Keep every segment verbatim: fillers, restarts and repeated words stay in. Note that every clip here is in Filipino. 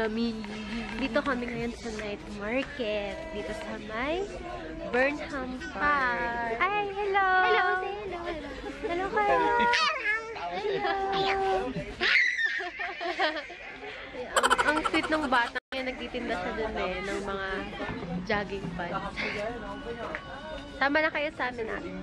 namin. Dito kami ngayon sa night market. Dito sa may Burnham Park. Ay, hello! Hello! Hello! Hello kayo! Hello! ang, ang sweet ng bata. Nagtitinda siya dun eh, ng mga jogging pants. Sama na kayo sa amin ah.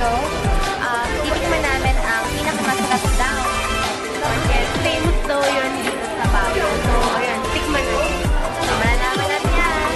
dito. Uh, titikman namin ang pinakamasarap daw. Market. Famous daw yun dito sa Baguio. So, ayan, tikman natin. So, malalaman natin yan.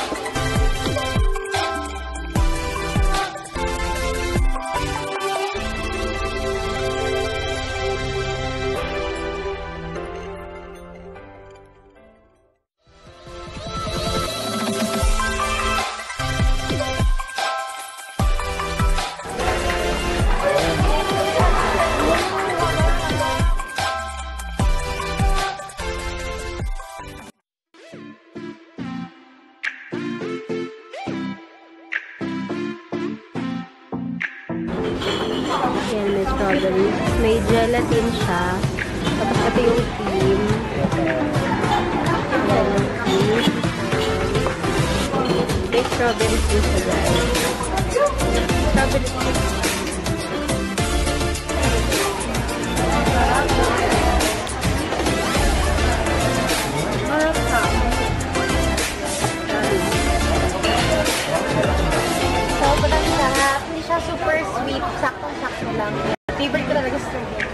Ayan, may strawberry. May gelatin siya. Tapos ito yung cream. Ayan, cream. May strawberry din siya, guys. Strawberry din. Marap ka. Sobrang sarap. Hindi siya super sweet. Sakto-sakto lang. Favorite ko talaga strawberry.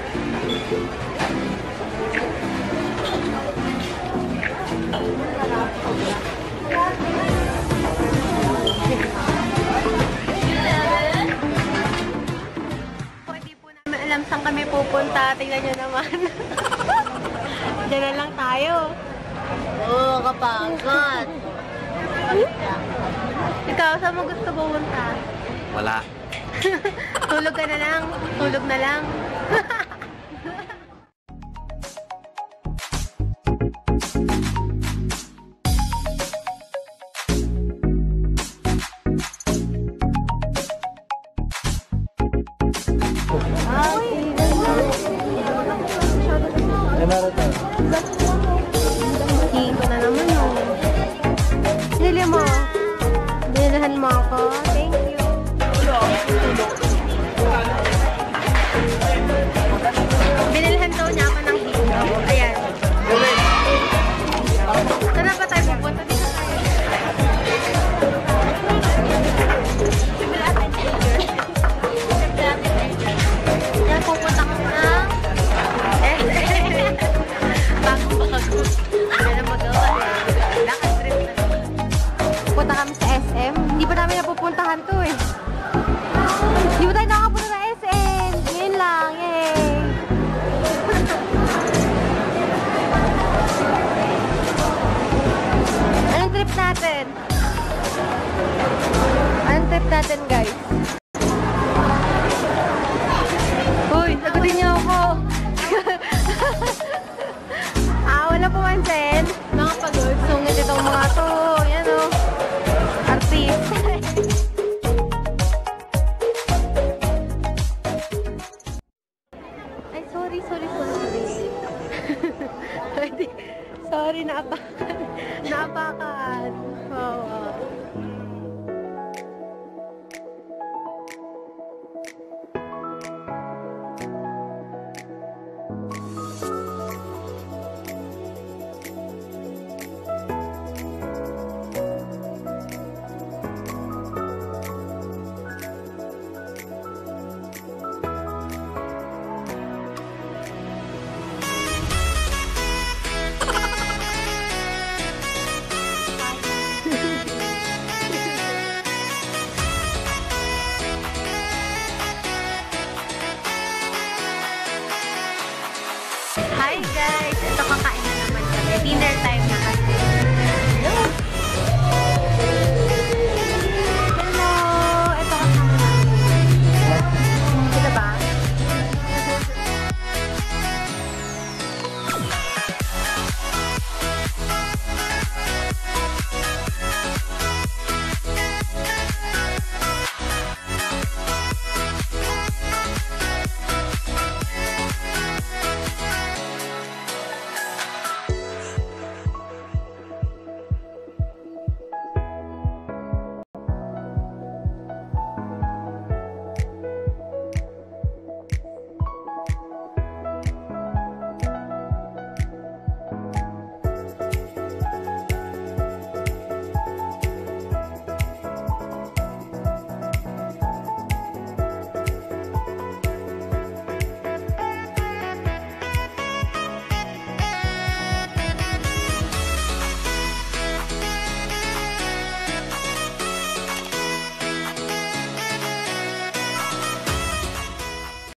Pwede po namin alam saan kami pupunta. Tingnan nyo naman. Diyan na lang tayo. Oo, oh, kapagod. Ikaw, saan mo gusto pumunta? Wala. Tulog ka na lang. Tulog na lang. Hiko na naman oh. Nili mo. Binilahan mo ako. Thank you. Binilhan daw niya ako ng hiko. Ayan. Saan na ba tayo pupunta? Dito tayo. Yan, pupunta ko ng S M. Bagong bakagot. Yan ang magawa eh. Lakad trip na. Pupunta kami sa S M. Hindi pa namin napupuntahan to eh. Hindi ba tayo nakapunta sa S M? Ngayon lang, yay! Anong trip natin? Anong trip natin, guys? Uy, sagutin niyo ako! Ah, wala pumansin. Nakapagod. Sungit itong mga to. Yan o. Artist. Ay, sorry, sorry, sorry, sorry. Sorry, naapakan. Naapakan. Oo. Hi guys! Ito, kakain na naman kami. Dinner time.